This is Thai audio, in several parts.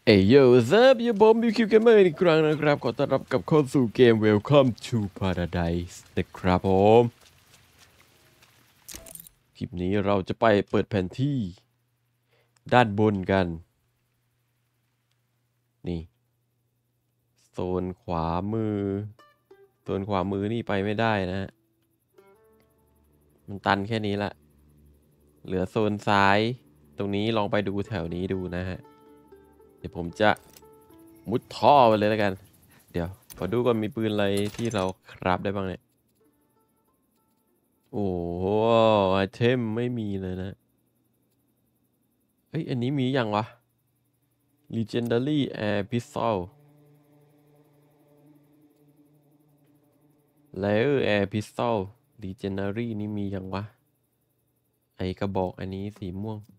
เอ้ยโย่เซิร์ฟยูบอมบิวคิวเกมเมอร์อีกครั้งนะครับขอต้อนรับกับเข้าสู่เกม Welcome to Paradise นะครับผมคลิปนี้เราจะไปเปิดแผนที่ด้านบนกันนี่โซนขวามือนี่ไปไม่ได้นะมันตันแค่นี้ละเหลือโซนซ้ายตรงนี้ลองไปดูแถวนี้ดูนะฮะเดี๋ยวผมจะมุดท่อไปเลยแล้วกันเดี๋ยวขอดูก่อนมีปืนอะไรที่เราคราฟได้บ้างเนี่ยโอ้โหไอเทมไม่มีเลยนะเอ้ยอันนี้มีอย่างวะ Legendary Air Pistol Layer Air Pistol Legendary นี่มีอย่างวะไอกระบอกอันนี้สีม่วง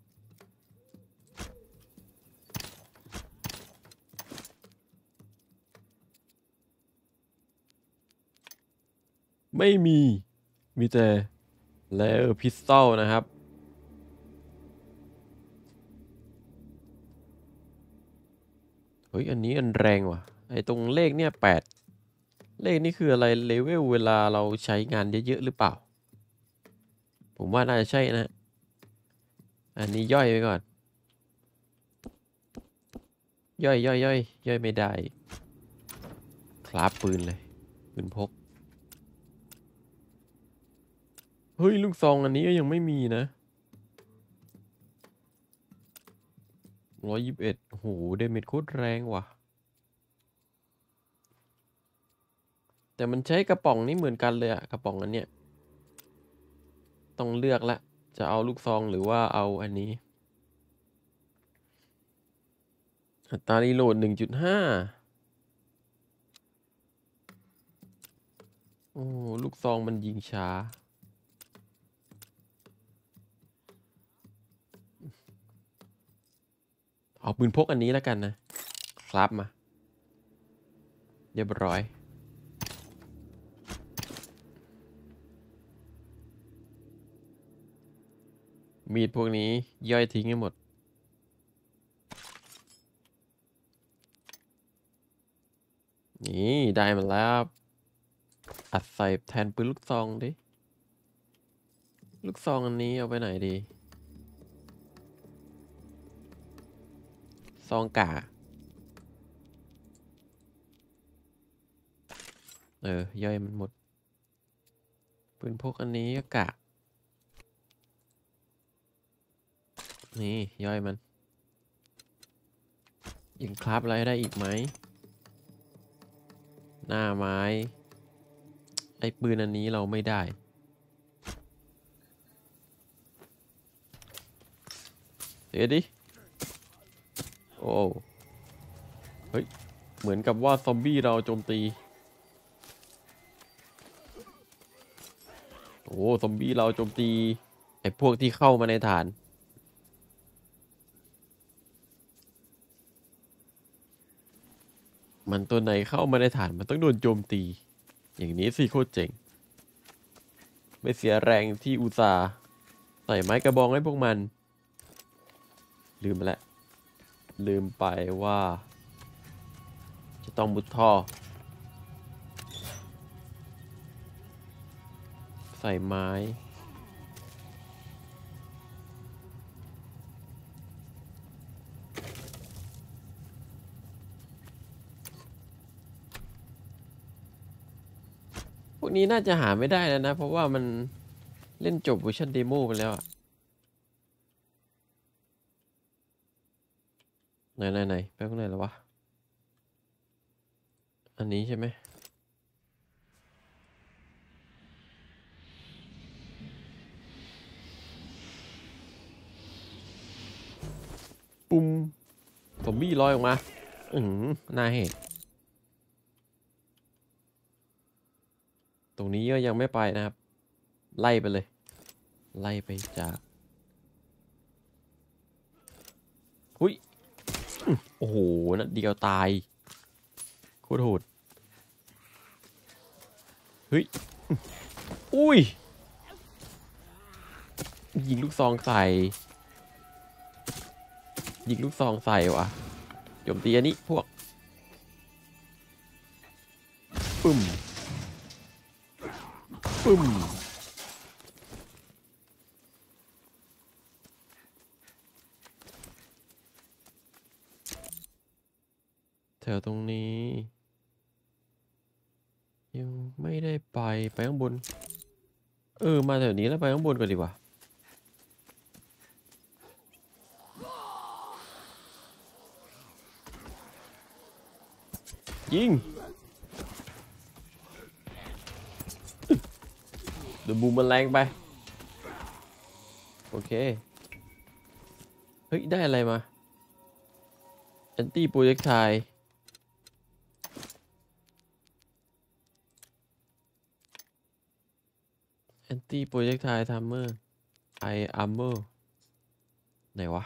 ไม่มีแต่ Layer Pistol นะครับเฮ้ยอันนี้อันแรงว่ะไอตรงเลขเนี่ย8เลขนี่คืออะไรเลเวลเวลาเราใช้งานเยอะๆหรือเปล่าผมว่าน่าจะใช่นะอันนี้ย่อยไปก่อนย่อยไม่ได้คราฟปืนเลยปืนพกเฮ้ยลูกซองอันนี้ก็ยังไม่มีนะ121โอ้โหเดเมจโคตรแรงว่ะแต่มันใช้กระป๋องนี้เหมือนกันเลยอะกระป๋องอันเนี้ยต้องเลือกละจะเอาลูกซองหรือว่าเอาอันนี้อัตรารีโหลด 1.5โอ้ลูกซองมันยิงช้าเอาปืนพกอันนี้แล้วกันนะครับมาเรียบร้อยมีดพวกนี้ย่อยทิ้งให้หมดนี่ได้มาแล้วอัดใส่แทนปืนลูกซองดิลูกซองอันนี้เอาไปไหนดีซองกาย่อยมันหมดปืนพกอันนี้ก็กะนี่ย่อยมันยังคราฟอะไรได้อีกไหมหน้าไม้ไอ้ปืนอันนี้เราไม่ได้เดี๋ยวดิโอ้เฮ้ยเหมือนกับว่าซอมบี้เราโจมตีโอ้ซอมบี้เราโจมตีไอ้พวกที่เข้ามาในฐานมันตัวไหนเข้ามาในฐานมันต้องโดนโจมตีอย่างนี้สิโคตรเจ๋งไม่เสียแรงที่อุตส่าห์ใส่ไม้กระบองให้พวกมันลืมไปแล้วลืมไปว่าจะต้องมุดท่อใส่ไม้พวกนี้น่าจะหาไม่ได้แล้วนะเพราะว่ามันเล่นจบเวอร์ชันเดโมไปแล้วอะไหนไปข้างในแล้ววะอันนี้ใช่ไหมปุ่มซอมบี้ลอยออกมาหน้าเหตุตรงนี้ก็ยังไม่ไปนะครับไล่ไปเลยไล่ไปจากหุยโอ้โหนัดเดียวตายโคตรโหดเฮ้ยอุ้ยยิงลูกซองใส่ว่ะโจมตีอันนี้พวกปึ้มปึ้มแถวตรงนี้ยังไม่ได้ไปข้างบนมาแถวนี้แล้วไปข้างบนก่อนดีกว่ายิงเดี๋ยวบูมมันแรงไปโอเคเฮ้ยได้อะไรมาแอนตี้โปรเจกไทล์แอนตี้โปรเจกไทล์ทัมเมอร์ไออาร์เมอร์ไหนวะ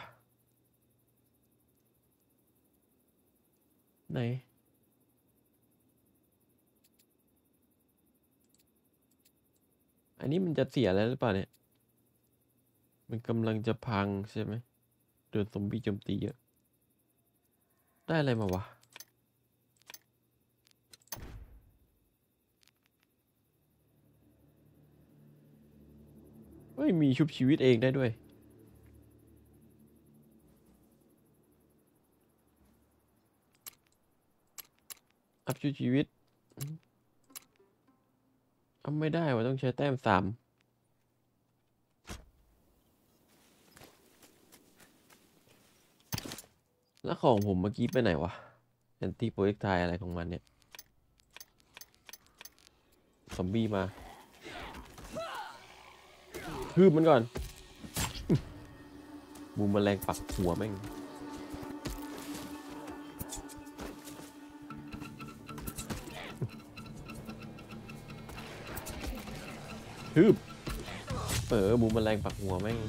ไหนอันนี้มันจะเสียแล้วหรือเปล่าเนี่ยมันกำลังจะพังใช่ไหมโดนซอมบี้โจมตีเยอะได้อะไรมาวะเฮ้ยมีชุบชีวิตเองได้ด้วยอัพชุบชีวิตอัพไม่ได้ว่าต้องใช้แต้ม3แล้วของผมเมื่อกี้ไปไหนวะแอนตี้โปรเจกไทล์อะไรของมันเนี่ยซอมบี้มาคืบมันก่อนบูมแมลงปักหัวแม่งคืบบูมแมลงปักหัวแม่ง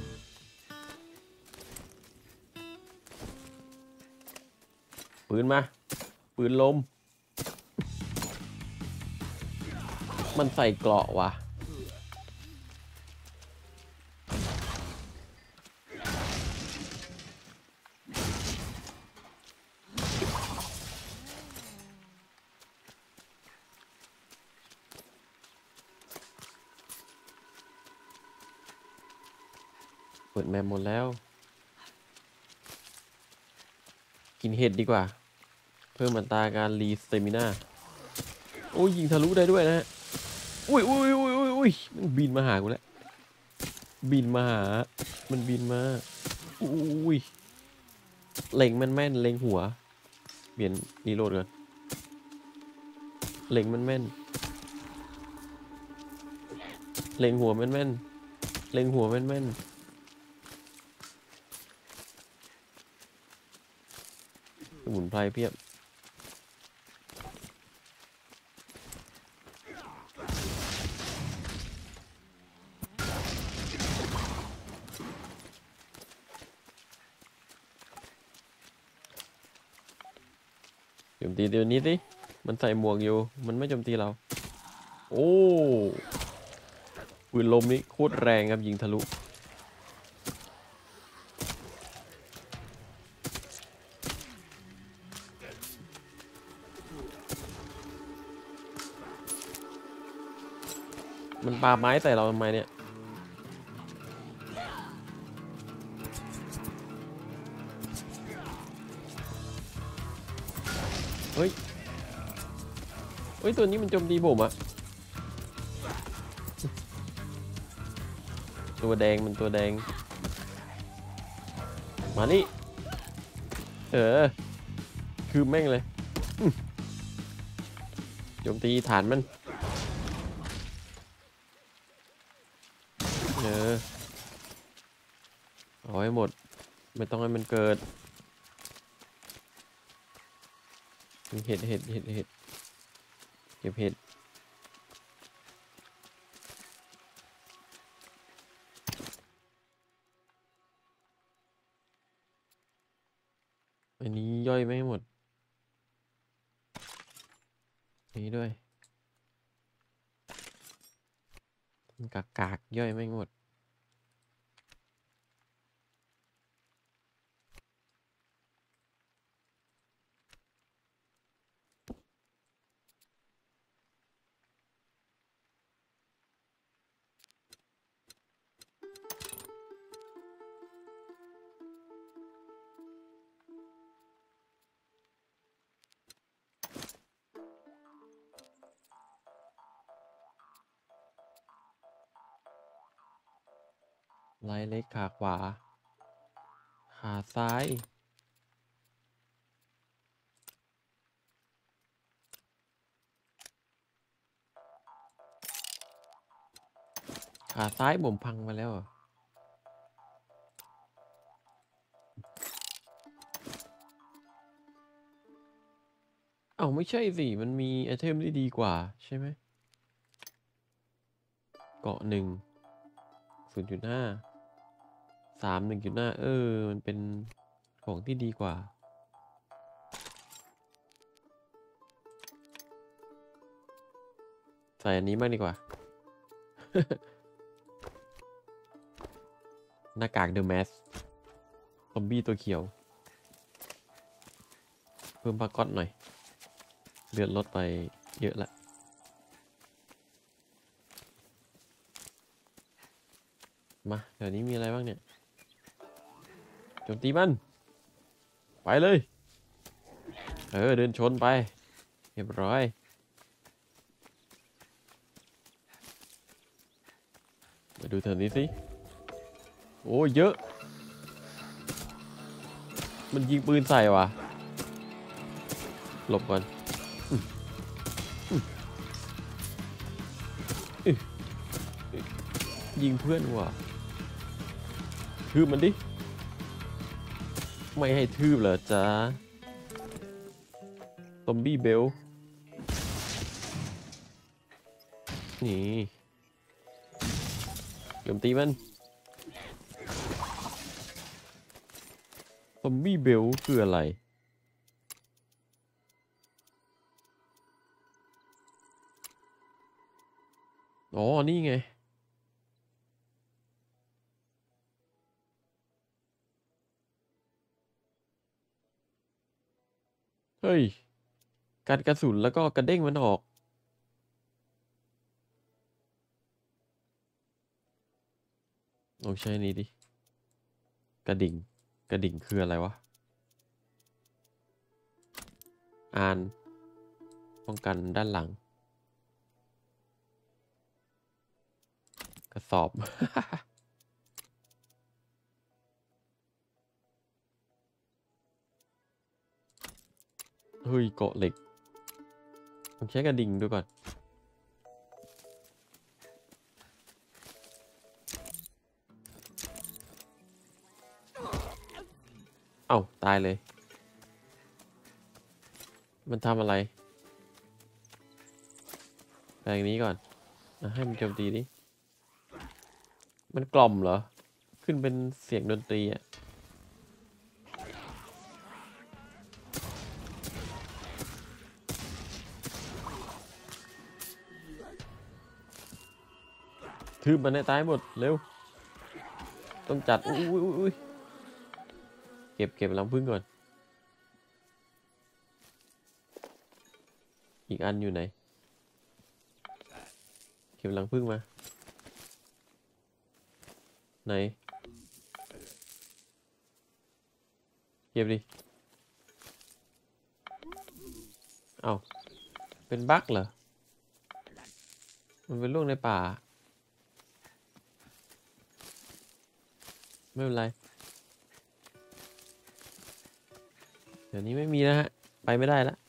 ปืนมาปืนลมมันใส่เกราะว่ะเปิดแมปหมดแล้วกินเห็ดดีกว่าเพิ่มอัตราการรีสเตมิน่าโอ้ยยิงทะลุได้ด้วยนะฮะอุ้ยมันบินมาหากูแล้วบินมาหามันบินมาอุ้ยเล็งแม่นเล็งหัวเปลี่ยนรีโหลดก่อนเล็งแม่นเล็งหัวแม่นเล็งหัวแม่นสมุนไพรเพียบโจมตีตัวนี้สิมันใส่หมวกอยู่มันไม่โจมตีเราโอ้ปืนลมนี้โคตรแรงครับยิงทะลุมันปาไม้ใส่เราทำไมเนี่ยเฮ้ยตัวนี้มันโจมตีผมอะตัวแดงมันตัวแดงมานี่คือแม่งเลยโจมตีฐานมันเอาให้หมดไม่ต้องให้มันเกิดเห็ดเก็บเห็ดอันนี้ย่อยไม่หมดนี้ด้วยกากย่อยไม่หมดไหล่เล็กขาขวาขาซ้ายขาซ้ายผมพังมาแล้วเอ้าไม่ใช่สิมันมีไอเทมที่ดีกว่าใช่ไหมเกาะ0.5 3 1.5มันเป็นของที่ดีกว่าใส่อันนี้มากดีกว่า หน้ากากเดอะแมสซอมบี้ตัวเขียวเพิ่มผ้าก๊อตหน่อยเลือดลดไปเยอะละมาเดี๋ยวนี้มีอะไรบ้างเนี่ยโจมตีมันไปเลยเดินชนไปเรียบร้อยมาดูแถวนี้สิโอ้เยอะมันยิงปืนใส่ว่ะหลบก่อนยิงเพื่อนว่ะทืบมันดิไม่ให้ทืบเหรอจ๊ะซอมบี้เบลนี่โจมตีมันซอมบี้เบลคืออะไรอ๋อนี่ไงเฮ้ยการกระสุนแล้วก็กระเด้งมันออกลองใช้นี้ดิกระดิ่งกระดิ่งคืออะไรวะอ่านป้องกันด้านหลังกระสอบ เฮ้ยเกาะเหล็กผมใช้กระดิ่งดูก่อนเอ้าตายเลยมันทำอะไรแปลงนี้ก่อนให้มันโจมตีดิมันกล่อมเหรอขึ้นเป็นเสียงดนตรีอ่ะทืบมันให้ตายหมดเร็วต้องจัดอุ้ยเก็บรังผึ้งก่อนอีกอันอยู่ไหนเก็บรังผึ้งมาไหนเก็บดิเอ้าเป็นบั๊กเหรอมันเป็นลูกในป่าไม่เป็นไรเดี๋ยวนี้ไม่มีนะฮะไปไม่ได้ละ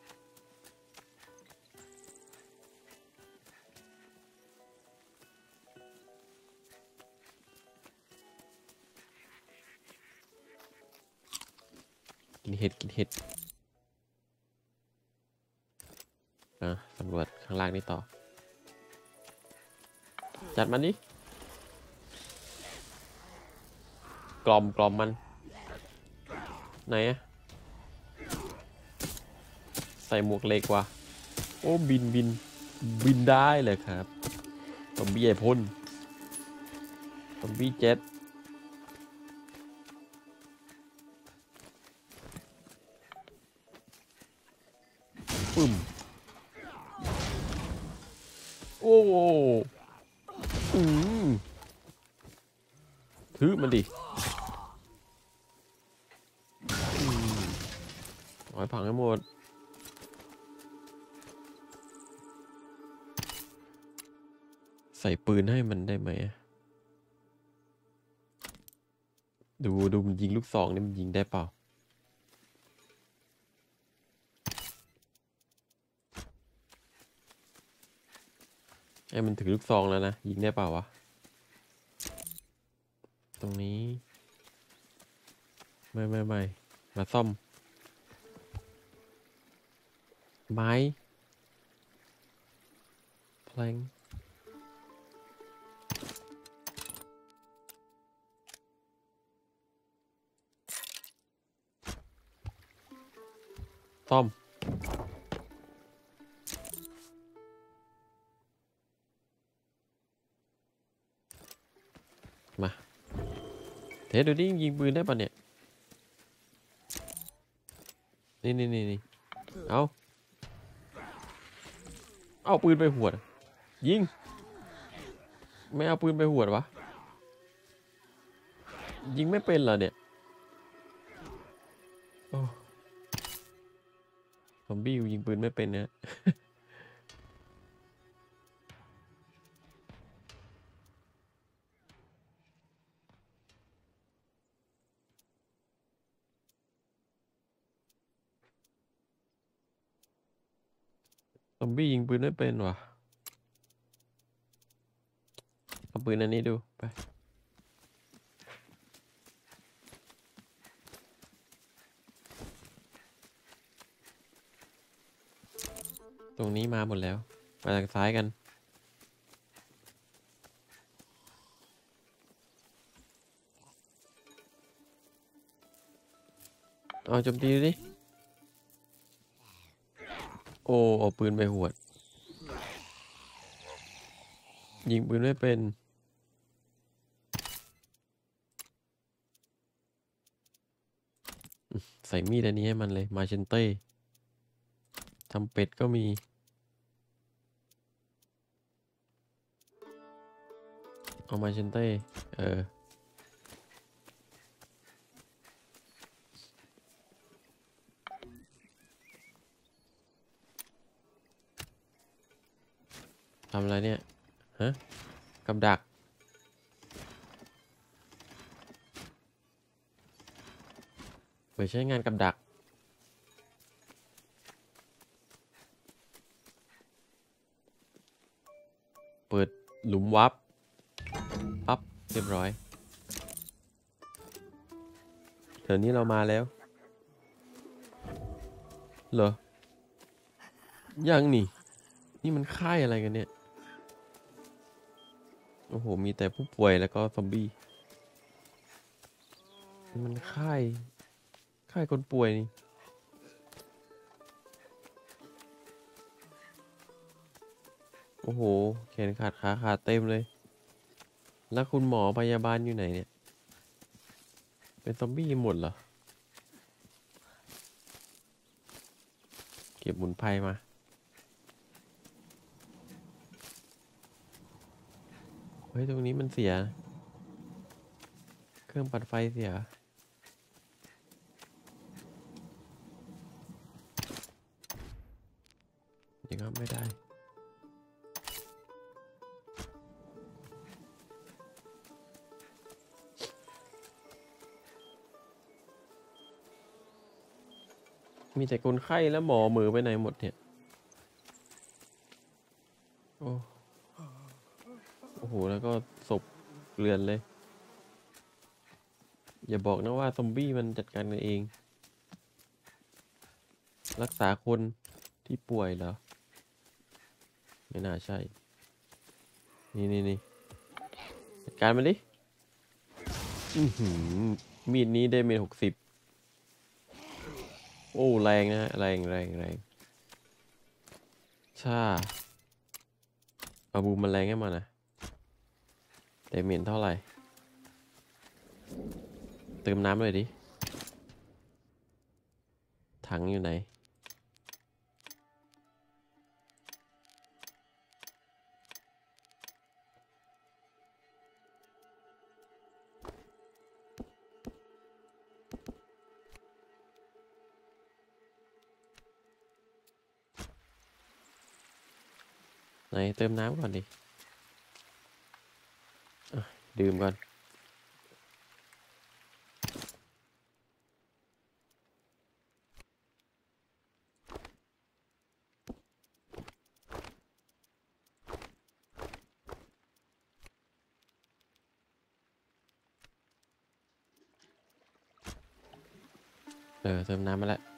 กินเห็ดสำรวจข้างล่างนี่ต่อจัดมันดิกล่อมมันไหนอะใส่หมวกเหล็กว่ะโอ้บินได้เลยครับซอมบี้ไอพ่นซอมบี้เจ็ตปึ้มโอ้ถือมันดิเอาให้พังให้หมดใส่ปืนให้มันได้ไหมดูมันยิงลูกซองนี่มันยิงได้เปล่าไอ้มันถือลูกซองแล้วนะยิงได้เปล่าวะตรงนี้ไม่มาซ่อมไม้แพลงซ่อมมาเทสดูดิยิงปืนได้ปะเนี่ยนี่เอาปืนไปหวดยิงไม่เอาปืนไปหวดวะยิงไม่เป็นเหรอเนี่ยโอ้ซอมบี้ยิงปืนไม่เป็นเนี่ยซอมบี้ยิงปืนไม่เป็นวะเอาปืนอันนี้ดูไปตรงนี้มาหมดแล้วมาทางซ้ายกันเอาโจมตีดิโอ้เอาปืนไปหวดยิงปืนไม่เป็นใส่มีดอันนี้ให้มันเลยมาเชนเต้ทำเป็ดก็มีเอามาเชนเต้ทำอะไรเนี่ยฮะกับดักไปใช้งานกับดักเปิดหลุมวับปั๊บเรียบร้อยเดี๋ยวนี้เรามาแล้วเหรอยังนี่มันค่ายอะไรกันเนี่ยโอ้โหมีแต่ผู้ป่วยแล้วก็ซอมบี้มันค่ายคนป่วยนี่โอ้โหแขนขาดขาขาดเต็มเลยแล้วคุณหมอพยาบาลอยู่ไหนเนี่ยเป็นซอมบี้หมดเหรอเก็บหมุนไพรมาเฮ้ยตรงนี้มันเสียเครื่องปัดไฟเสียยังครับไม่ได้มีแต่คนไข้แล้วหมอมือไปไหนหมดเนี่ยโอ้โหแล้วก็ศพเกลือนเลยอย่าบอกนะว่าซอมบี้มันจัดการกันเองรักษาคนที่ป่วยเหรอไม่น่าใช่นี่จัดการมันดิมีดนี้ได้เมตร60โอ้แรงนะแรงช่าเอาบูมมันแรงให้มานะแต่เมตรเท่าไหร่เติมน้ำเลยดิถังอยู่ไหนเติมน้ำก่อนดิดื่มก่อนเติมน้ำมาแล้ว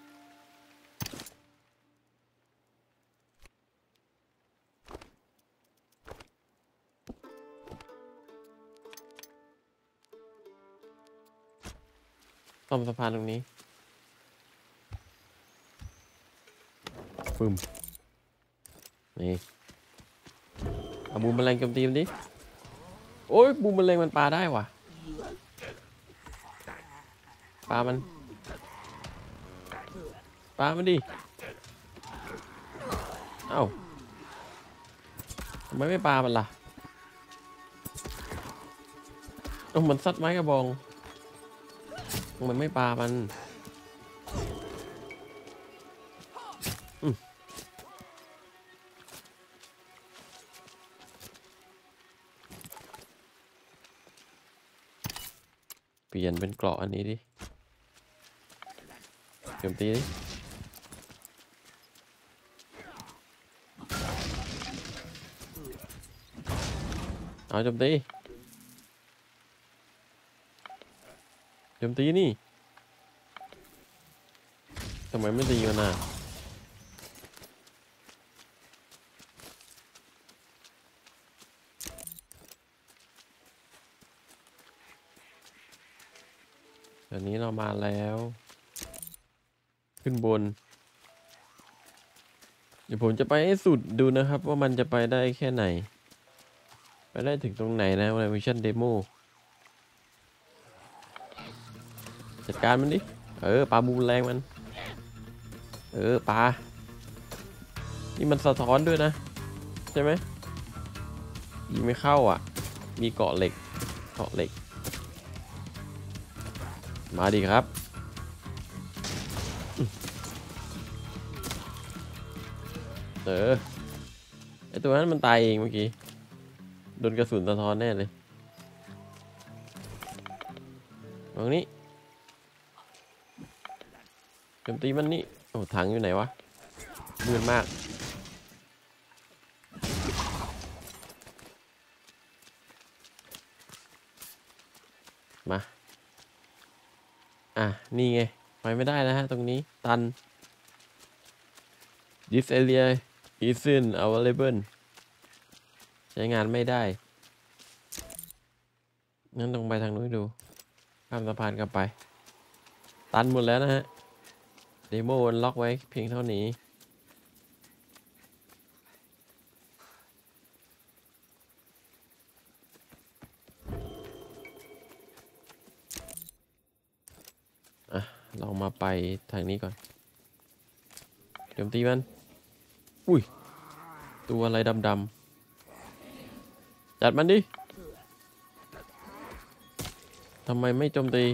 ซ่อมสะพานตรงนี้ฟึมนี่เอาบูมแมลงโจมตีมันดิโอ้ยบูมแมลงมันปลาได้ว่ะปลามันดิเอ้าทำไมไม่ปลามันล่ะมันซัดไม้กระบองมันไม่ปลามันเปลี่ยนเป็นเกราะอันนี้ดิโจมตีดิเอาโจมตีนี่ทำไมไม่ตีมันน่ะตอนนี้เรามาแล้วขึ้นบนเดี๋ยวผมจะไปให้สุดดูนะครับว่ามันจะไปได้แค่ไหนไปได้ถึงตรงไหนนะในมิชชั่นเดโมจัดการมันดิปลาบูมแรงมันปลานี่มันสะท้อนด้วยนะใช่ไหมยิงไม่เข้าอ่ะมีเกาะเหล็กมาดิครับไอตัวนั้นมันตายเองเมื่อกี้โดนกระสุนสะท้อนแน่เลยตรงนี้โจมตีมันนี่โอ้ถังอยู่ไหนวะมืดมากมานี่ไงไปไม่ได้นะฮะตรงนี้ตัน This area isn't available ใช้งานไม่ได้งั้นต้องไปทางนู้นดูข้ามสะพานกลับไปตันหมดแล้วนะฮะเดโมล็อกไว้เพียงเท่านี้เรามาไปทางนี้ก่อนโจมตีมันอุ้ยตัวอะไรดำจัดมันดิทำไมไม่โจมตี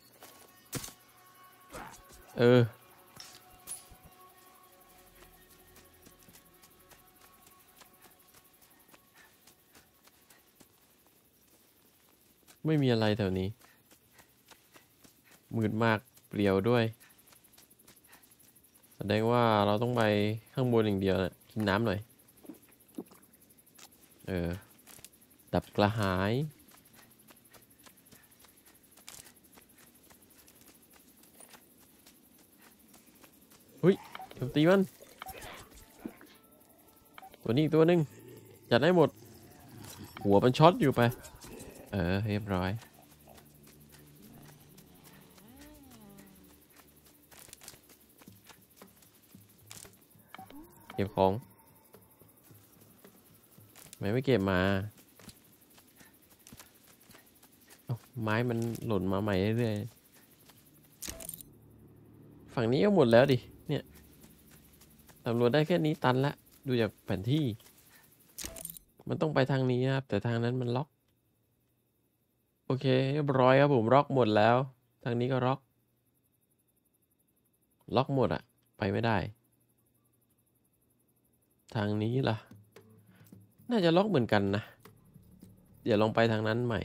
ไม่มีอะไรแถวนี้มืดมากเปลี่ยวด้วยแสดงว่าเราต้องไปข้างบนอย่างเดียวนะกินน้ำหน่อยดับกระหายเฮ้ยโจมตีมันตัวนี้อีกตัวหนึ่งจัดได้หมดหัวมันช็อตอยู่ไปเรียบร้อยเก็บของไม่เก็บมาไม้มันหล่นมาใหม่เรื่อยๆฝั่งนี้ก็หมดแล้วดิเนี่ยตำรวจได้แค่นี้ตันละดูจากแผนที่มันต้องไปทางนี้นะครับแต่ทางนั้นมันล็อกโอเคเรียบร้อยครับผมล็อกหมดแล้วทางนี้ก็ล็อกหมดอะไปไม่ได้ทางนี้ล่ะน่าจะล็อกเหมือนกันนะเดี๋ยวลองไปทางนั้นใหม่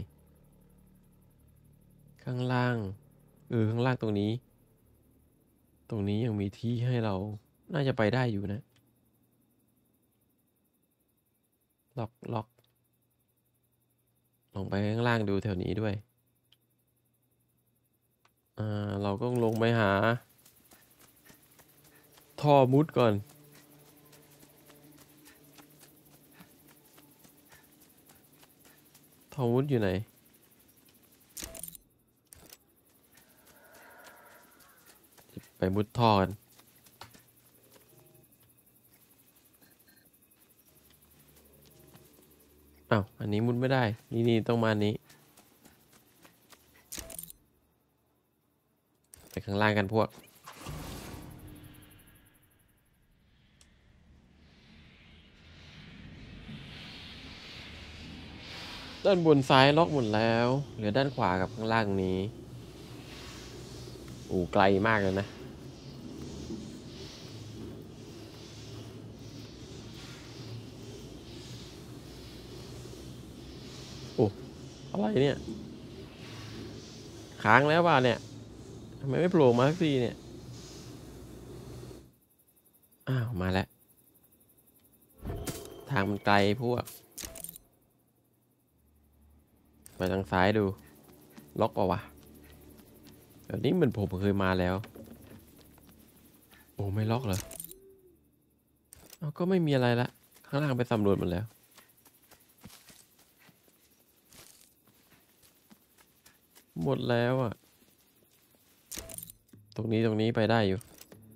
ข้างล่างข้างล่างตรงนี้ยังมีที่ให้เราน่าจะไปได้อยู่นะล็อกลงไปข้างล่างดูแถวนี้ด้วยเราก็ลงไปหาท่อมุดก่อนท่อมุดอยู่ไหนไปมุดท่อกันอ้าวอันนี้มุดไม่ได้นี่ต้องมานี้ไปข้างล่างกันพวกด้านบนซ้ายล็อกหมดแล้วเหลือด้านขวากับข้างล่างนี้โอ้ไกลมากเลยนะโอ้อะไรเนี่ยค้างแล้วป่ะเนี่ยทำไมไม่โผล่มาสักทีเนี่ยอ้าวมาแล้วทางมันไกลพวกไปทางซ้ายดูล็อกเปล่าวะเดี๋ยวนี้เหมือนผมเคยมาแล้วโอ้ไม่ล็อกเหรอเอาก็ไม่มีอะไรละข้างล่างไปสำรวจหมดแล้วหมดแล้วอ่ะตรงนี้ไปได้อยู่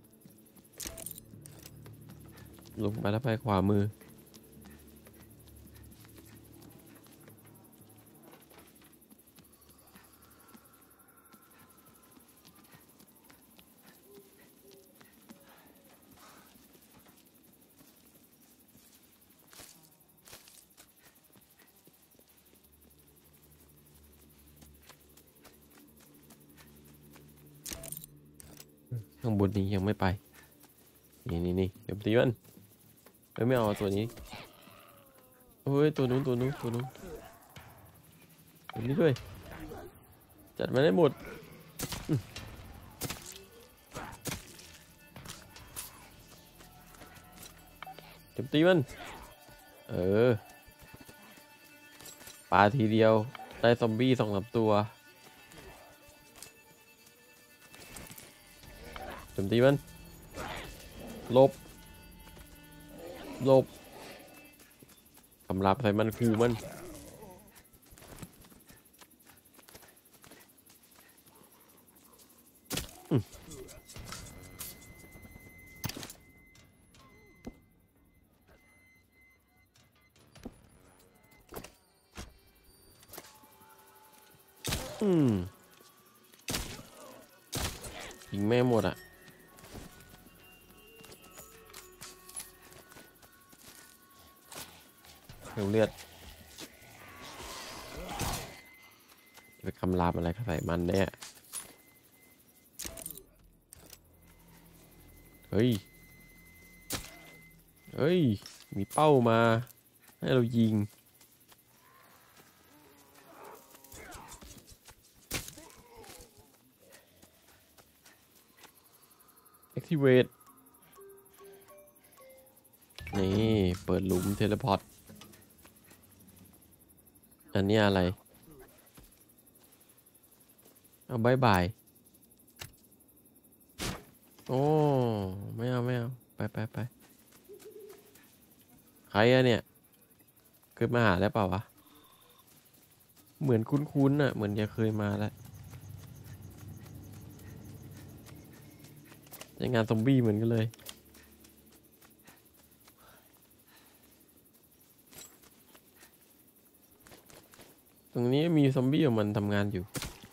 ลงไปแล้วไปขวามือข้างบนนี้ยังไม่ไปนี่เดี๋ยวตีมันไม่เอาตัวนี้เฮ้ยตัวนู้นตัวนี้ด้วยจัดมาได้หมดเดี๋ยวตีมันปาทีเดียวได้ซอมบี้2-3 ตัวเดี๋ยวตีมันหลบกำลับใส่มันคูมันยิงแม่หมดอ่ะเลือดไปคำรามอะไรใส่มันเนี่ยเฮ้ยมีเป้ามาให้เรายิงactivate นี่เปิดหลุมเทเลพอร์ตอันนี้อะไรเอาบายโอ้ไม่เอาไปใครอะเนี่ยเคยมาหาแล้วเปล่าวะเหมือนคุ้นๆอะเหมือนจะเคยมาแล้วงานซอมบี้เหมือนกันเลยตรงนี้มีซอมบี้ของมันทำงานอยู่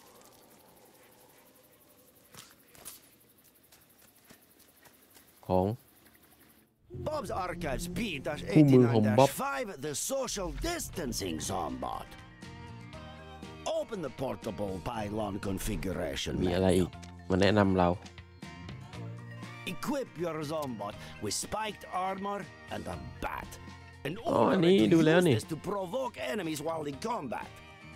ของ Bob's Archives Bob. P-89-5, the social distancing zombot. Open the portable pylon configuration มีอะไรอีก menu. มาแนะนำเรา Equip your zombot with spiked armor and a bat. In อัน order นี้ to ดูแล้ว use นี่ this to provoke enemies while in combat.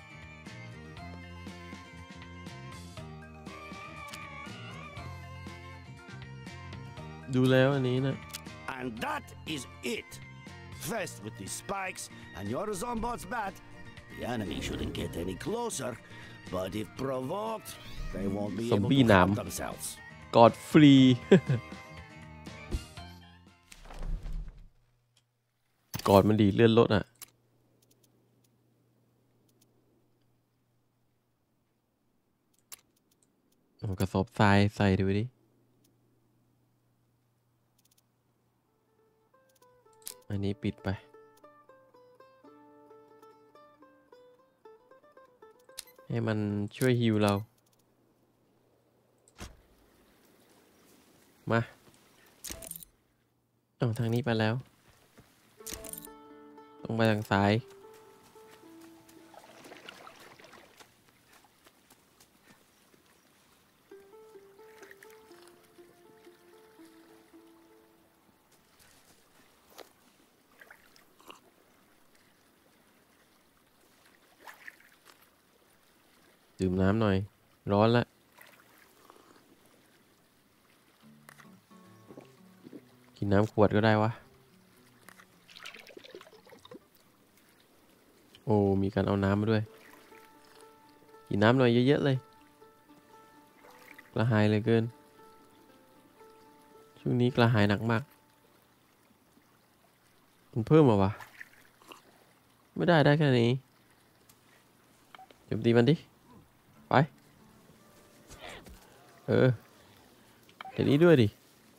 ดูแล้วอันนี้นะ And that is it. First with these spikes and your zombot's bat, the enemy shouldn't get any closer. But if provoked, they won't be able Zombie to help nam. themselves. กอดฟรีกอดมันดีเลื่อนรถอ่ะเอากระสอบทรายใส่ดูดิอันนี้ปิดไปให้มันช่วยฮีลเรามาเอาทางนี้ไปแล้วต้องไปทางซ้ายดื่มน้ำหน่อยร้อนละกินน้ำขวดก็ได้วะโอ้มีการเอาน้ำมาด้วยกินน้ำหน่อยเยอะๆเลยกระหายเหลยเกินช่วงนี้กระหายหนักมากมันเพิ่มมาวะไม่ได้แค่นี้โจมตีมันดิไปเดี๋ยวนี้ด้วยดิ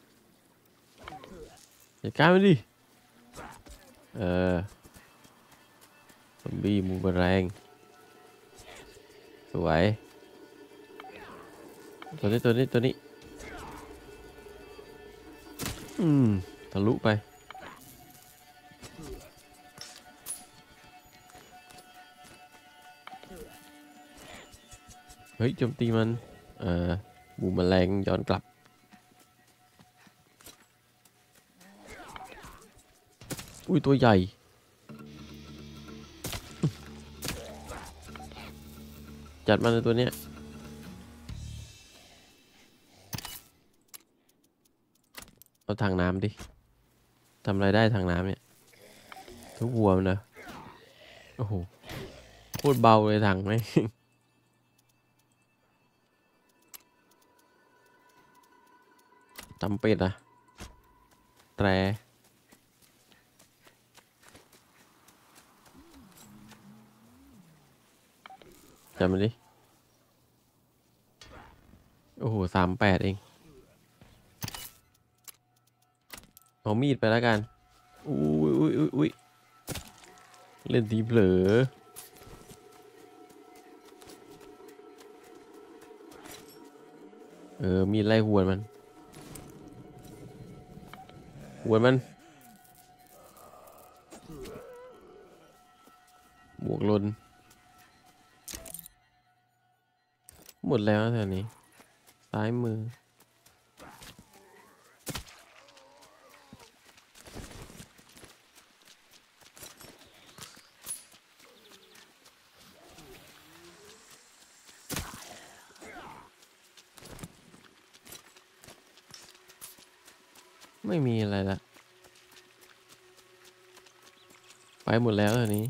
จัดการมันดิซอมบี้มูเบอแรงสวยตัวนี้ทะลุไปเฮ้ยโจมตีมันบูมแมลงย้อนกลับอุ้ยตัวใหญ่จัดมันในตัวเนี้ยเอาถังน้ำดิทำอะไรได้ถังน้ำเนี่ยทุกวัวมันนะโอ้โหโคตรเบาเลยถังไหม จำเป็ดอะแตรจำมันดิโอ้โห38เองเอามีดไปแล้วกันอุ้ยเล่นทีเผลอมีดไล่หวนมันบวกลนหมดแล้วแถวนี้ซ้ายมือไม่มีอะไรละไปหมดแล้วแถวนี้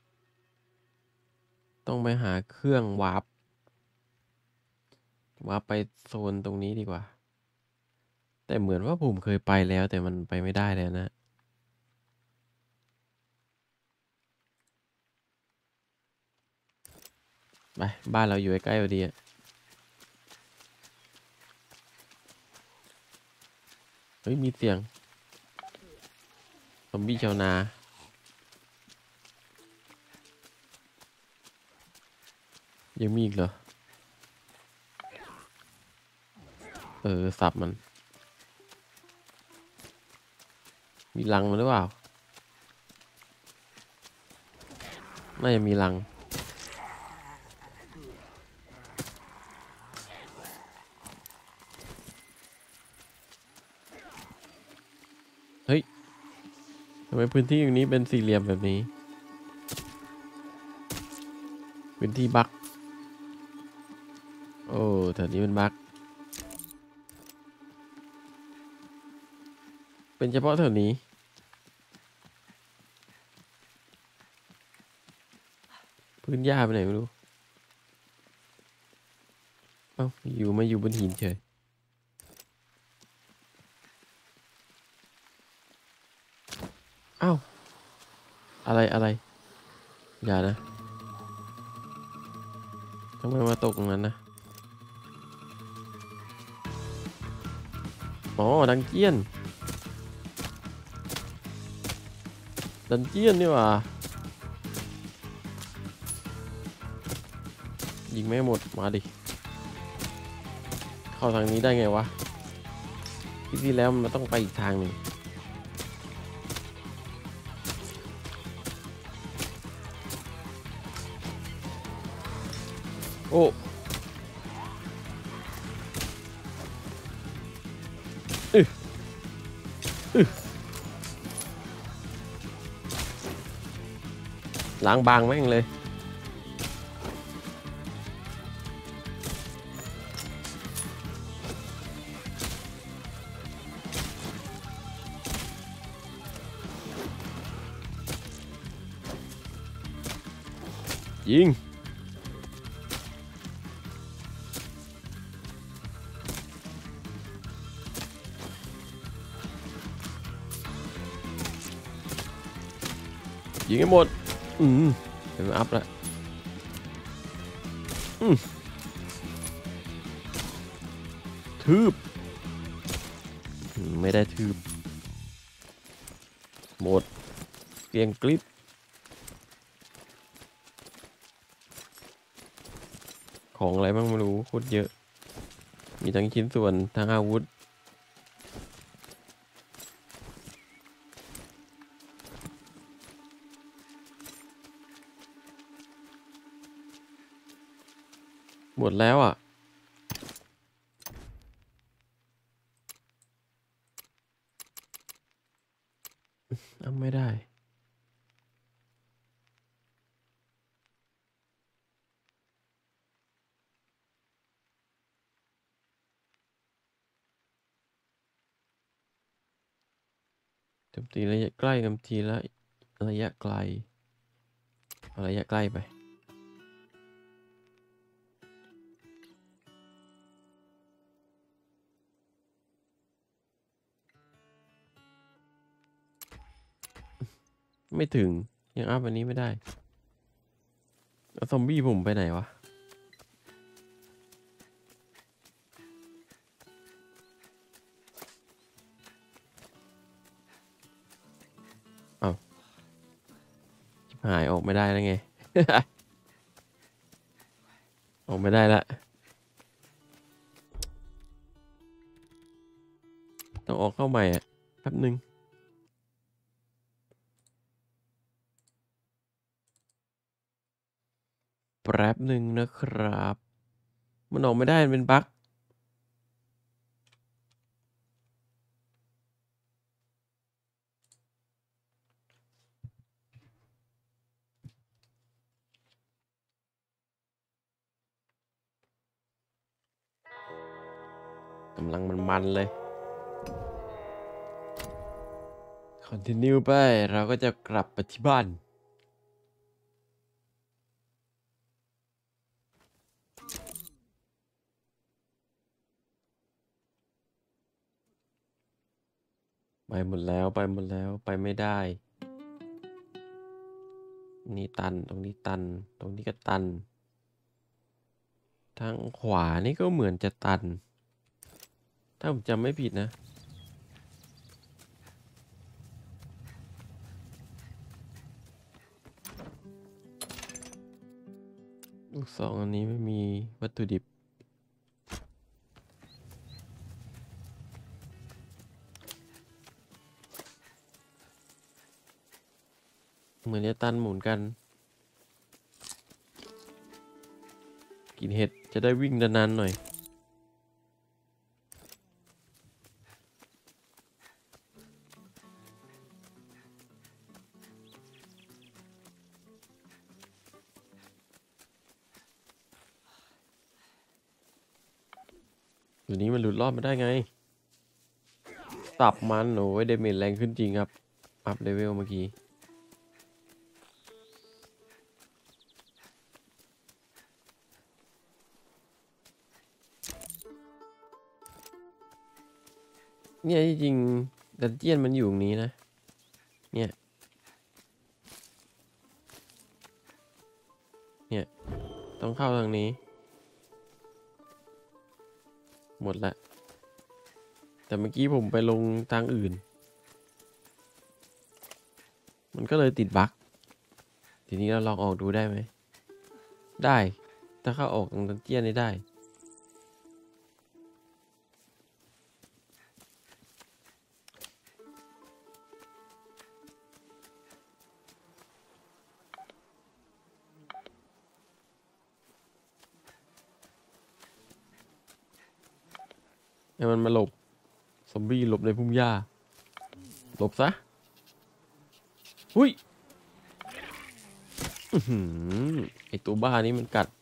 ต้องไปหาเครื่องวาร์ปไปโซนตรงนี้ดีกว่าแต่เหมือนว่าผมเคยไปแล้วแต่มันไปไม่ได้แล้วนะไปบ้านเราอยู่ใกล้ๆพอดีอะเฮ้ยมีเสียงซอมบี้ชาวนายังมีอีกเหรอสับมันมีรังมันหรือเปล่าน่าจะมีรังเฮ้ยทำไมพื้นที่ตรงนี้เป็นสี่เหลี่ยมแบบนี้พื้นที่บั๊กโอ้แถวนี้เป็นบั๊กเป็นเฉพาะแถวนี้พื้นหญ้าไปไหนไม่รู้เอ้ามาอยู่บนหินเฉยเอ้าอะไรอย่านะทำไมมาตกตรงนั้นนะอ๋อดันเจียนนี่หว่ายิงไม่หมดมาดิเข้าทางนี้ได้ไงวะที่แล้วมันต้องไปอีกทางหนึ่งโอ้ล้างบางแม่งเลยยิงยิงให้หมดเดี๋ยวมันอัพแล้วทืบไม่ได้ทืบหมดเกลียงกลิปของอะไรบ้างไม่รู้โคตรเยอะมีทั้งชิ้นส่วนทั้งอาวุธหมดแล้วอ่ะไม่ได้โจมตีระยะใกล้โจมตีระยะไกลระยะใกล้ไปไม่ถึงยังอัพอันนี้ไม่ได้แล้วซอมบี้ผมไปไหนวะอ้าวชิบหายออกไม่ได้แล้วไง ออกไม่ได้ละต้องออกเข้าใหม่อ่ะแป๊บนึงแป๊บหนึ่งนะครับมันออกไม่ได้มันเป็นบั๊กกำลังมันเลย continue ไปเราก็จะกลับไปที่บ้านไปหมดแล้วไปไม่ได้นี่ตันตรงนี้ตันตรงนี้ก็ตันทางขวานี่ก็เหมือนจะตันถ้าผมจำไม่ผิดนะลูกศรอันนี้ไม่มีวัตถุดิบเหมือนจะตันหมุนกันกินเห็ดจะได้วิ่งนานๆหน่อยอยู่นี้มันหลุดรอดมาได้ไงตับมันโอ้ยเดเมจแรงขึ้นจริงครับอัพเลเวลเมื่อกี้เนี่ยจริงดันเจียนมันอยู่ตรงนี้นะเนี่ยต้องเข้าทางนี้หมดละแต่เมื่อกี้ผมไปลงทางอื่นมันก็เลยติดบั๊กทีนี้เราลองออกดูได้ไหมได้ถ้าเข้าออกตรงดันเจี้ยนนี้ได้ให้มันมาหลบซอมบี้หลบในพุ่มหญ้าหลบซะหุ้ยไอตัวบ้านี้มันกัด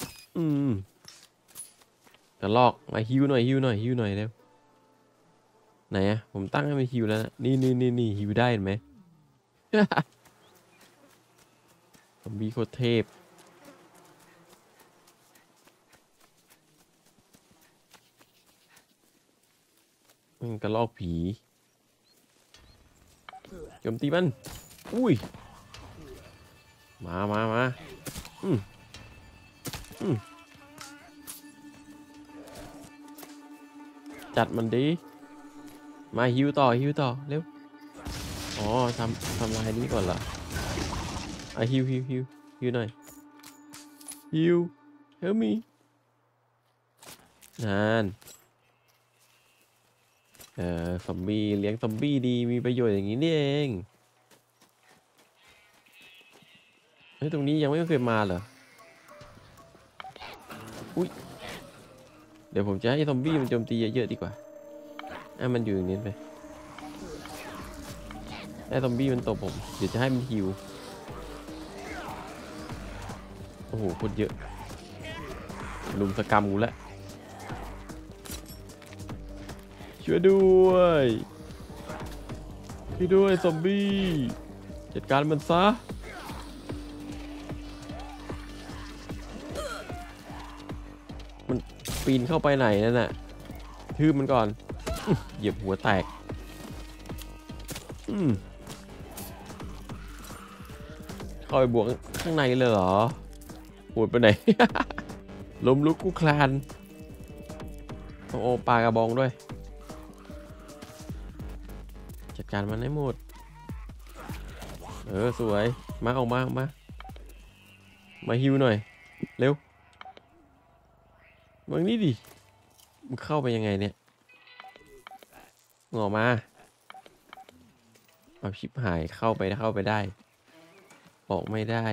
กระลอกมาฮิวหน่อยฮิวหน่อยฮิวหน่อยเร็วไหนอะผมตั้งให้มันฮิวแล้วนะนี่ฮิวได้เห็นไหม ซอมบี้โคตรเทพมันกระลอกผีโจมตีมันอุ้ยมาจัดมันดีมาฮิวต่อเร็วอ๋อทำลายนี้ก่อนเหรออ่ะฮิวหน่อยฮิวเฮลมีนั่นซอมบี้เลี้ยงซอมบี้ดีมีประโยชน์อย่างนี้นี่เองเฮ้ยตรงนี้ยังไม่เคยมาเหรออุ้ยเดี๋ยวผมจะให้ซอมบี้มันโจมตีเยอะๆดีกว่ามันอยู่อย่างนี้ไปให้ซอมบี้มันตบผมเดี๋ยวจะให้มันฮิวโอ้โหโคตรเยอะลุมสกรรมกูแล้วช่วยด้วยซอมบี้จัดการมันซะมันปีนเข้าไปไหนนั่นน่ะทืบมันก่อนเหยียบหัวแตกเข้าไปบวกข้างในเลยเหรอปวดไปไหน ล้มลุกคุกคลานต้องโอปลากระบองด้วยจัดการมันให้หมดสวยมาออกมาฮิวหน่อยเร็วมึงนี่ดิมึงเข้าไปยังไงเนี่ยงอมาเอาชิบหายเข้าไปได้ออกไม่ได้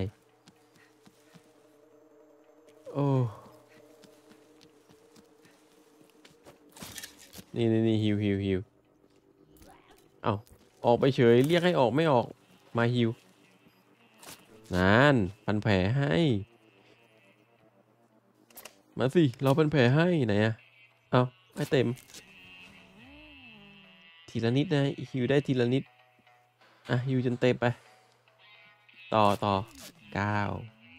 โอ้นี่ฮิวเอาออกไปเฉยเรียกให้ออกไม่ออกมาฮิวนั่นพันแผลให้มาสิเราพันแผลให้ไหนอะเอาให้เต็มทีละนิดนะฮิวได้ทีละนิดฮิวจนเต็มไปต่อ9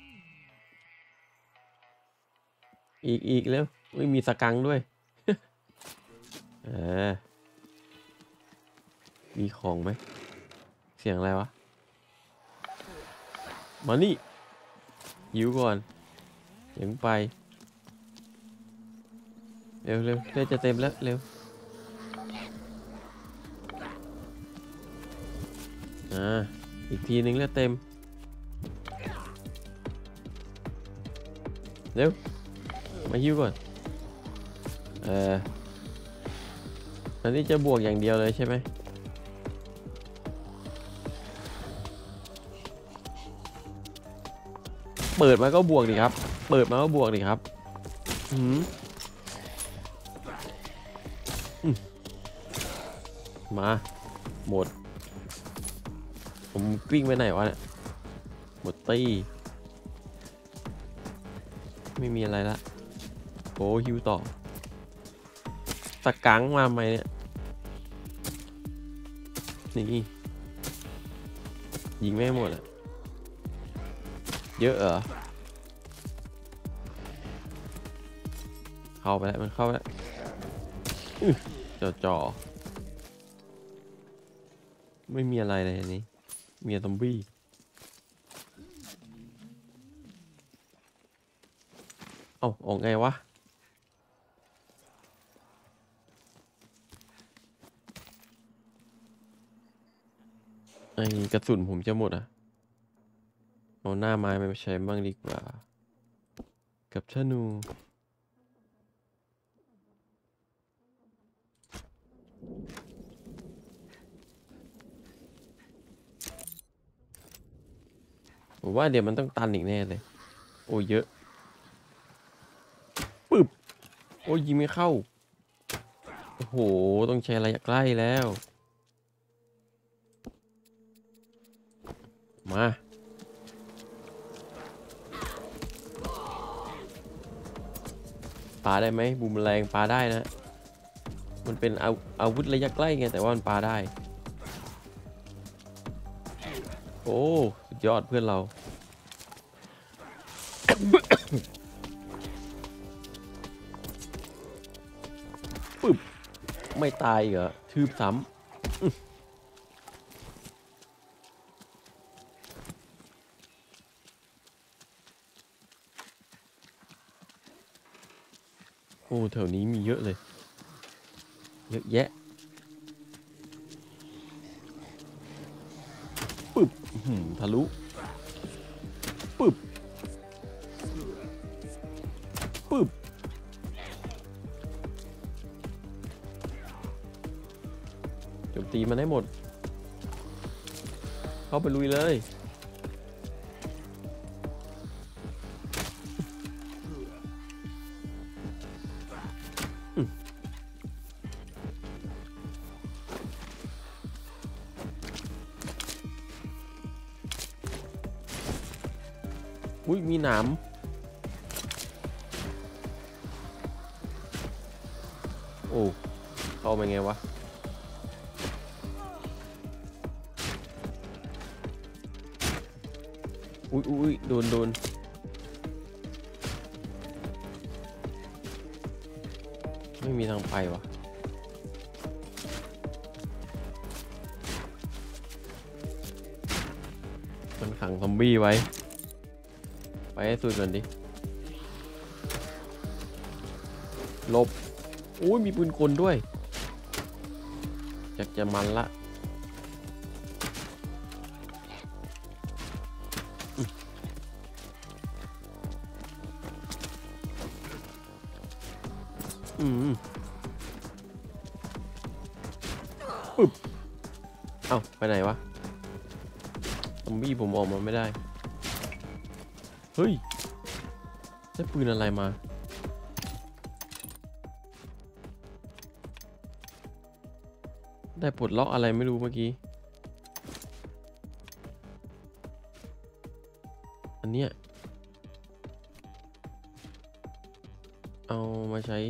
อีกแล้วไม่มีสกังด้วย มีของไหมเสียงอะไรวะมานี่หิวก่อนยังไปเร็วเลือดจะเต็มแล้วเร็วอีกทีนึงเลือดเต็มเร็วมาหิวก่อนอันนี้จะบวกอย่างเดียวเลยใช่ไหมเปิดมาก็บวกดิครับมาหมดผมกลิ้งไปไหนวะเนี่ยหมดตี้ไม่มีอะไรละโอ้ฮิวต่อสกังมาไหมเนี่ยนี่ยิงไม่หมดอ่ะเยอะเหรอเข้าไปแล้วมันเข้าไปแล้วจ่อไม่มีอะไรเลยอันนี้มีซอมบี้เอ้าออกไงวะไอ้กระสุนผมจะหมดอ่ะเอาหน้าไม้มาใช้บ้างดีกว่ากับธนูผมว่าเดี๋ยวมันต้องตันอีกแน่เลยโอ้เยอะปึ๊บโอ้ยิงไม่เข้าโอ้โหต้องใช้ระยะใกล้แล้วมาปาได้ไหมบูมแรงปาได้นะมันเป็นอาวุธระยะใกล้ไงแต่ว่ามันปาได้โอ้สุดยอดเพื่อนเราปึ๊บไม่ตายเหรอทืบซ้ำโอ้แถวนี้มีเยอะเลยเยอะแยะปึ๊บทะลุปึ๊บปึ๊บโจมตีมันให้หมดเข้าไปลุยเลยอุ้ยมีหนามโอ้เข้าไปไงวะอุ้ยโดนไม่มีทางไปวะมันขังซอมบี้ไว้ไปให้สุดก่อนดิหลบอุ้ยมีปืนกลด้วยอยากจะมันละปึ๊บเอ้าไปไหนวะซอมบี้ผมออกมาไม่ได้เฮ้ยได้ปืนอะไรมาได้ปลดล็อกอะไรไม่รู้เมื่อกี้อันเนี้ยเอามาใช้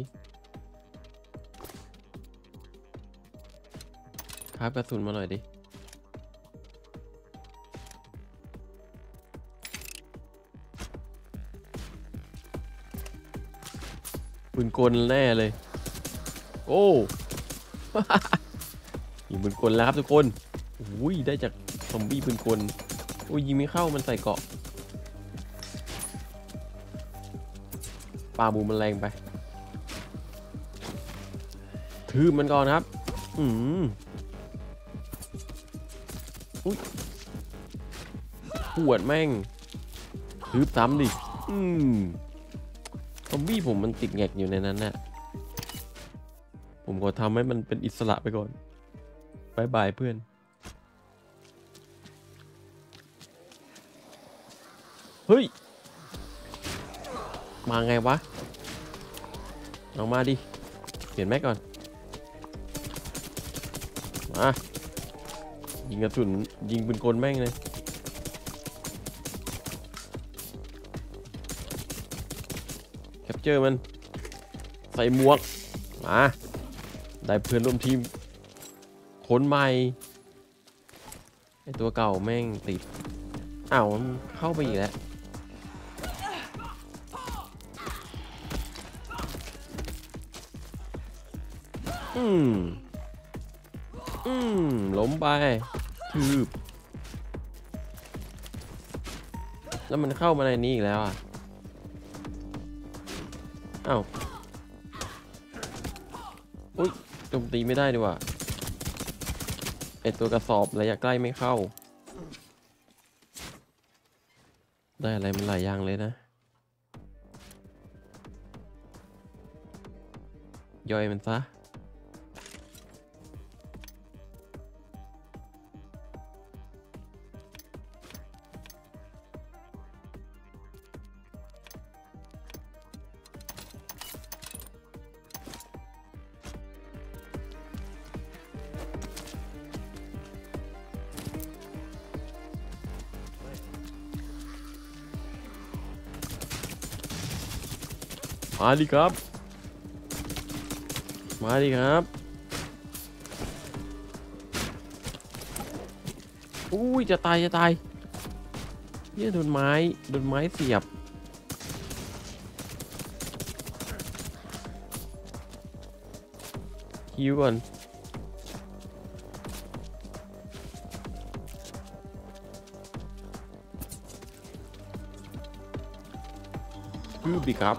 คราฟกระสุนมาหน่อยดิปืนกลแน่เลยโอ้ ยิงปืนกลแล้วครับทุกคนอุ้ยได้จากซอมบี้ปืนกลอุ้ยยิงไม่เข้ามันใส่เกราะปาบูมันแรงไปทืบมันก่อนครับอุ้ยปวดแม่งทืบซ้ำดิซอมบี้ผมมันติดแงกอยู่ในนั้นน่ะผมก็ทำให้มันเป็นอิสระไปก่อนบายบายเพื่อนเฮ้ยมาไงวะลองมาดิเปลี่ยนแม็กก่อนมายิงกระสุนยิงปืนกลแม่งเลยแคปเจอร์มันใส่หมวกมาได้เพื่อนร่วมทีมคนใหม่ไอตัวเก่าแม่งติดอ้าวมันเข้าไปอีกแล้วล้มไปทืบแล้วมันเข้ามาในนี้อีกแล้วอ่ะอ้าวอุ้ยโจมตีไม่ได้ดีกว่าไอตัวกระสอบระยะใกล้ไม่เข้าได้อะไรมันหลายอย่างเลยนะย่อยมันซะมาดิครับมาดิครับอุ้ยจะตายจะตายเหี้ยโดนไม้เสียบฮิวก่อนทืบดิครับ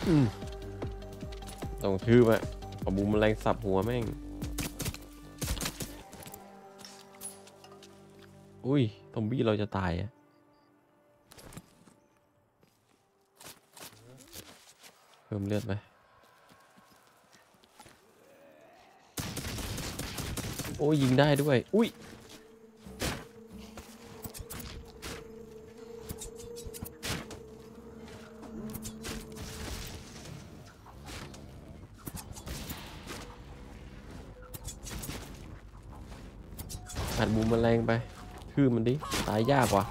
ต้องทืบอะเอาบูมแมลงสับหัวแม่งอุ้ยซอมบี้เราจะตายอะเพิ่มเลือดไปโอ้ยยิงได้ด้วยอุ้ยอัดบูมแมลงไปทืบมันดิตายยากว่ะ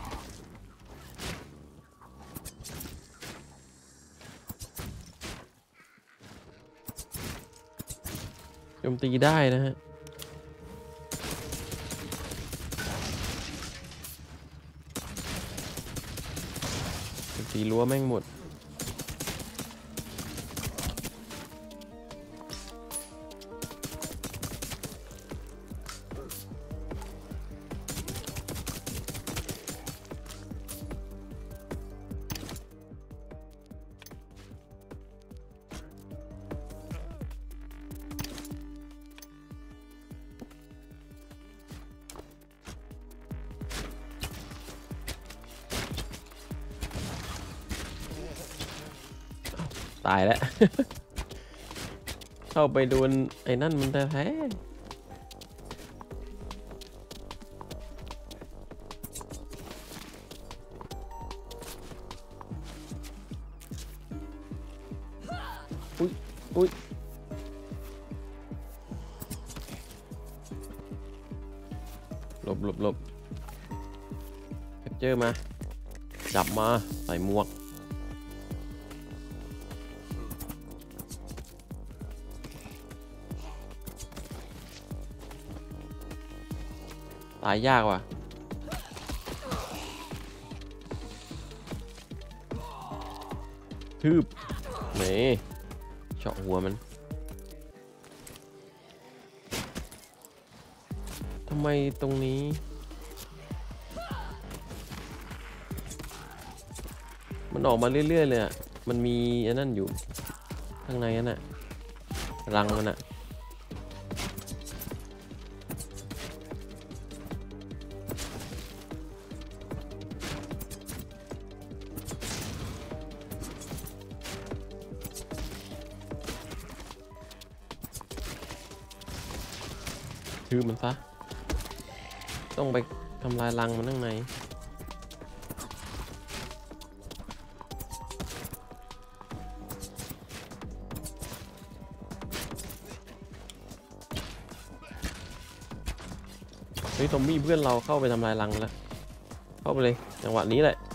โจมตีได้นะฮะโจมตีรั้วแม่งหมดตายแล้ว เข้าไปโดนไอ้นั่นมันแท้อุ้ยอุ้ยหลบหลบหลบแคปเจอร์มาจับมาใส่หมวกตายยากว่ะทืบนี่เจาะหัวมันทำไมตรงนี้มันออกมาเรื่อยๆเลยอ่ะมันมีอันนั่นอยู่ข้างในนั่นน่ะรังมันอ่ะทืบมันซะต้องไปทำลายรังมันข้างในเฮ้ยซอมบี้เพื่อนเราเข้าไปทำลายรังแล้วเข้าไปเลยจังหวะนี้แหละ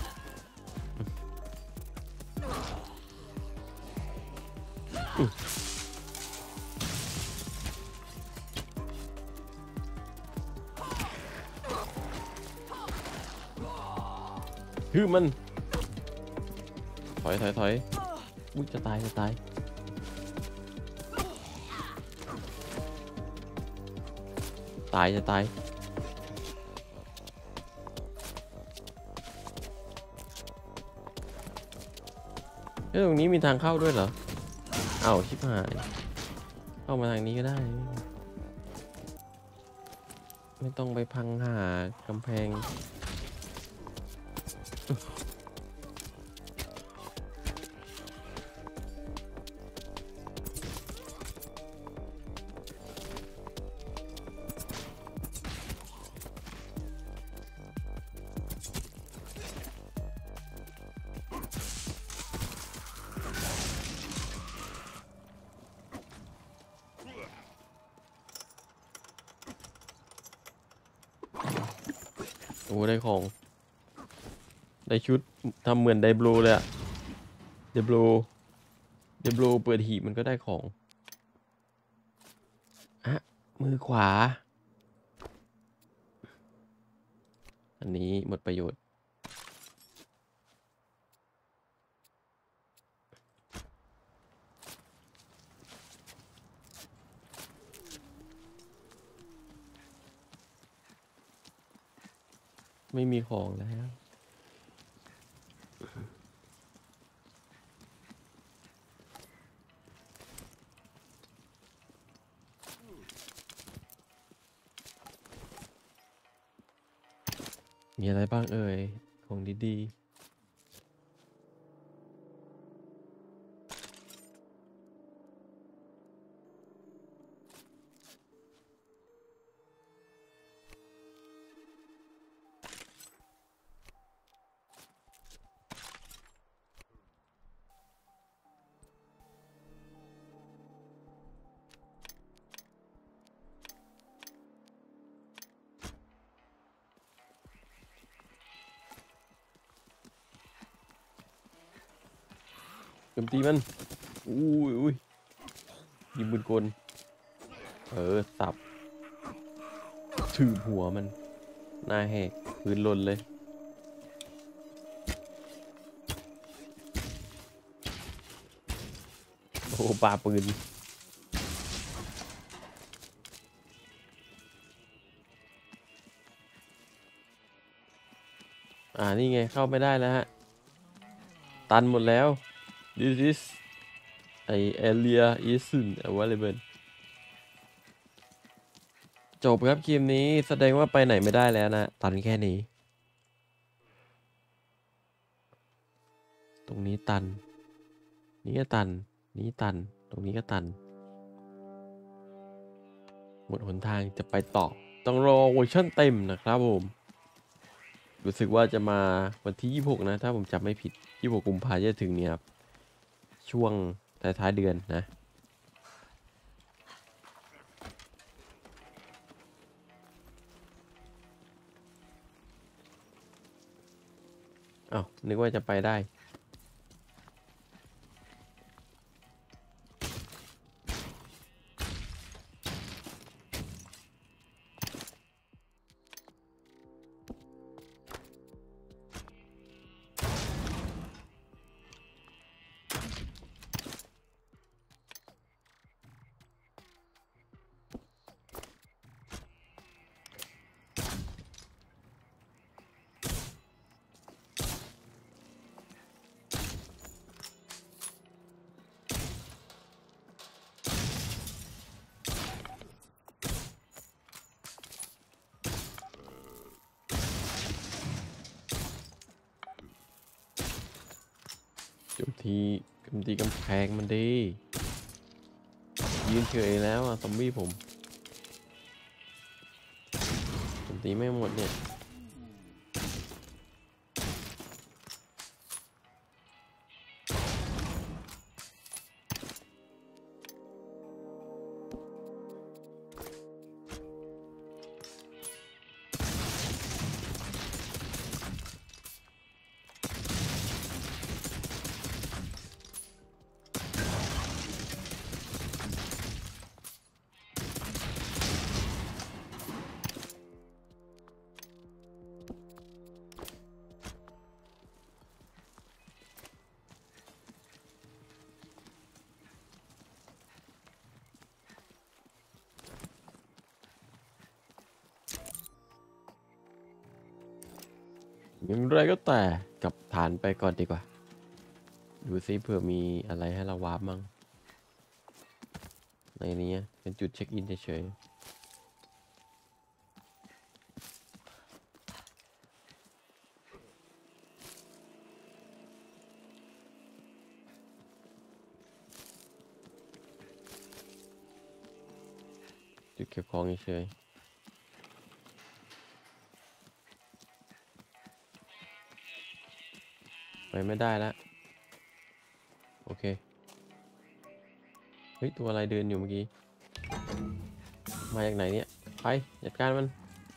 ฮือมันถอยอุ้ยจะตายจะตายจะตายตรงนี้มีทางเข้าด้วยเหรอเอ้าชิบหายเข้ามาทางนี้ก็ได้ ไม่ต้องไปพังหากำแพงโอ้ได้ของ ได้ชุดทำเหมือนไดบลูเลยอะไดบลูเปิดหีบมันก็ได้ของอะมือขวา อันนี้หมดประโยชน์ ไม่มีของแล้ว มีอะไรบ้างเอ่ย ของดีๆโจมตีมัน อุ้ยยิงปืนกล สับถือหัวมัน หน้าแหกพื้นหล่นเลย โอ้ปาปืน นี่ไงเข้าไม่ได้แล้วฮะ ตันหมดแล้ว this is area isn't available จบครับเกมนี้แสดงว่าไปไหนไม่ได้แล้วนะ ตันแค่นี้ ตรงนี้ตัน นี่ก็ตัน นี่ตัน ตรงนี้ก็ตัน หมดหนทางจะไปต่อ ต้องรอเวอร์ชันเต็มนะครับผม รู้สึกว่าจะมาวันที่ 26 นะ ถ้าผมจำไม่ผิด 26 กุมภาพันธ์จะถึงเนี่ยครับ ช่วงท้ายๆเดือนนะ อ้าว นึกว่าจะไปได้ โจมตีกำแพงมันดียืนเฉยแล้วซอมบี้ผมโจมตีไม่หมดเนี่ย อย่างไรก็แต่กลับฐานไปก่อนดีกว่า ดูซิเผื่อมีอะไรให้เราวาร์ปมั่งในนี้เป็นจุดเช็คอินเฉยๆจุดเก็บของเฉยๆไปไม่ได้แล้วโอเคเฮ้ยตัวอะไรเดินอยู่เมื่อกี้มาจากไหนเนี่ยไปจัดการมัน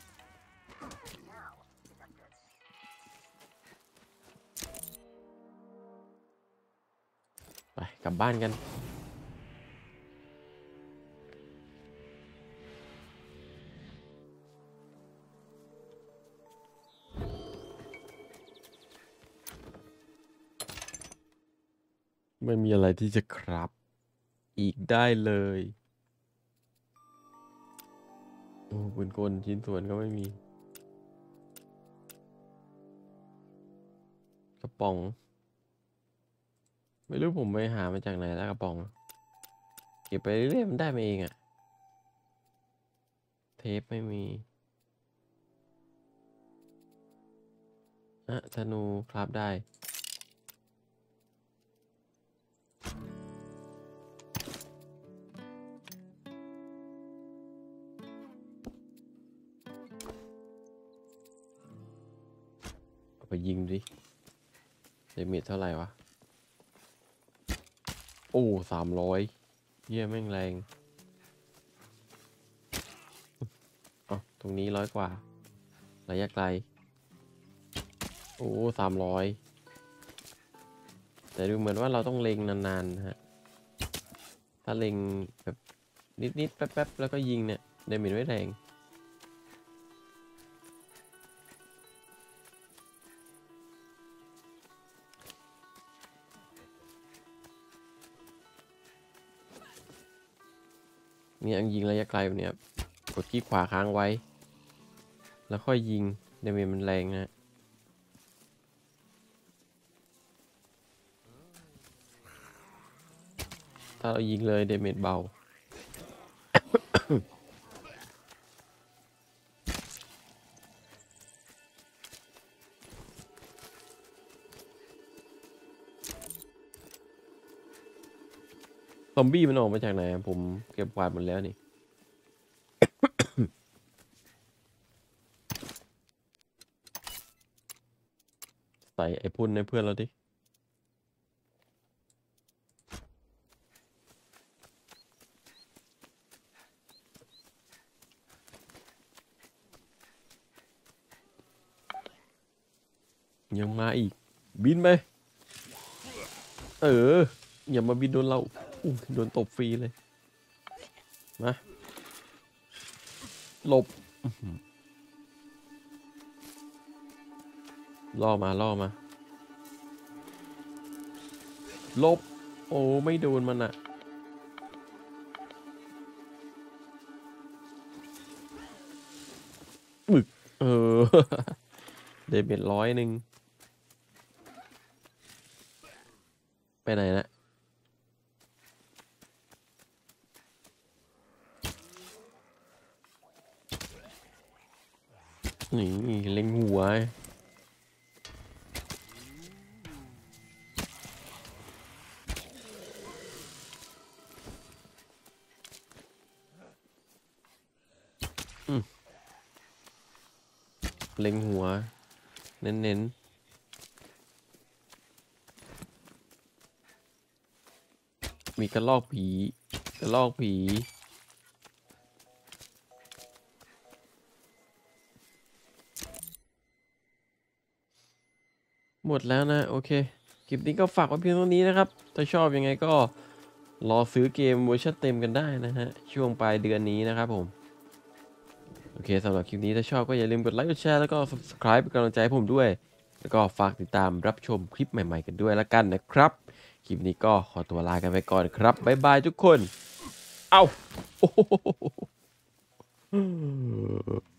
ไปกลับบ้านกันไม่มีอะไรที่จะครับอีกได้เลยโอ้ปืนกลชิ้นส่วนก็ไม่มีกระป๋องไม่รู้ผมไปหามาจากไหนแล้วกระป๋องเก็บไปเรื่อยๆมันได้มาเองอะเทปไม่มีธนูคราฟได้เอาไปยิงดิเดเมจเท่าไหร่วะโอ้300เยี่ยแม่งแรงอ๋อตรงนี้100 กว่าระยะไกลโอ้300แต่ดูเหมือนว่าเราต้องเล็งนานๆนะฮะถ้าเล็งแบบนิดๆแป๊บๆแล้วก็ยิงเนี่ยเดเมจไม่แรงเนี่ยยิงระยะไกลแบบเนี้ยกดคลิกขวาค้างไว้แล้วค่อยยิงเดเมจมันแรงนะถ้าเรายิงเลยเดเมจเบา ซอมบี้มันออกมาจากไหนผมเก็บกวาดหมดแล้วนี่ ใส่ไอ้พุ่นในเพื่อนเราดิยังมาอีกบินไปอย่ามาบินโดนเราโดนตบฟรีเลยมาหลบล่อมาหลบโอ้ไม่โดนมันอะบึกเดเมจ100ไปไหนนะนี่เล็งหัวเล็งหัวเน้นมีกระลอกผีหมดแล้วนะโอเคคลิปนี้ก็ฝากไว้เพียงเท่านี้นะครับถ้าชอบยังไงก็รอซื้อเกมเวอร์ชันเต็มกันได้นะฮะช่วงปลายเดือนนี้นะครับผมโอเคสำหรับคลิปนี้ถ้าชอบก็อย่าลืมกดไลค์กดแชร์แล้วก็ subscribe เป็นกำลังใจให้ผมด้วยแล้วก็ฝากติดตามรับชมคลิปใหม่ๆกันด้วยละกันนะครับคลิปนี้ก็ขอตัวลากันไปก่อนครับบ๊ายบายทุกคนเอ้า